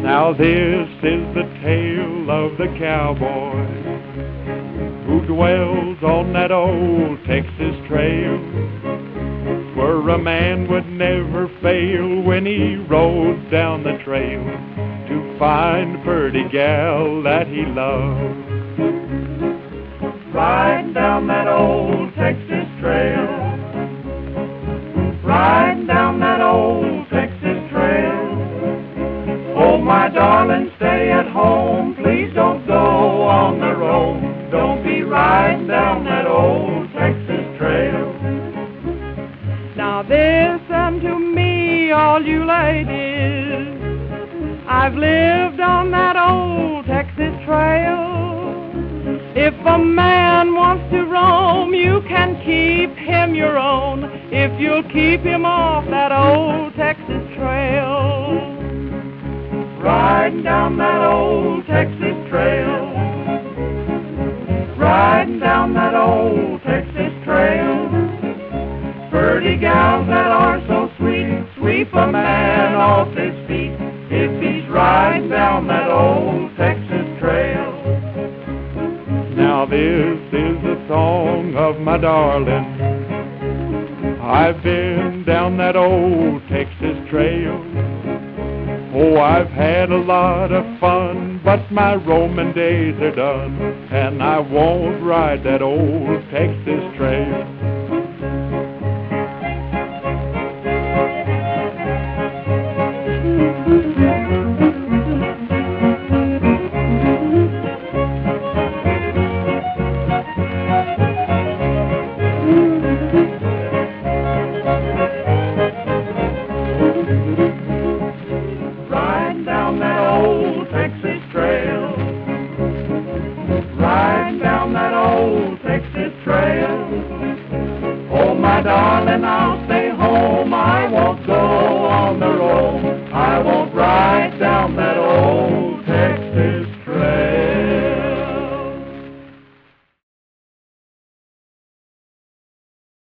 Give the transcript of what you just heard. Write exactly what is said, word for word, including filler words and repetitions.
Now this is the tale of the cowboy who dwells on that old Texas trail, where a man would never fail when he rode down the trail to find a pretty gal that he loved. Riding down that old Texas trail, riding down that old Texas trail. Oh, my darling, stay at home, please don't go on the road. Don't be riding down that old Texas trail. Now listen to me, all you ladies. I've lived on that old Texas trail. If a man wants to roam, you can keep him your own, if you'll keep him off that old Texas trail. Riding down that old Texas trail, riding down that old Texas trail. Pretty gals that are so sweet, sweep a man off his feet if he's riding down that old Texas trail. Now this is the song of my darling. I've been down that old Texas trail. Oh, I've had a lot of fun, but my roaming days are done, and I won't ride that old Texas trail.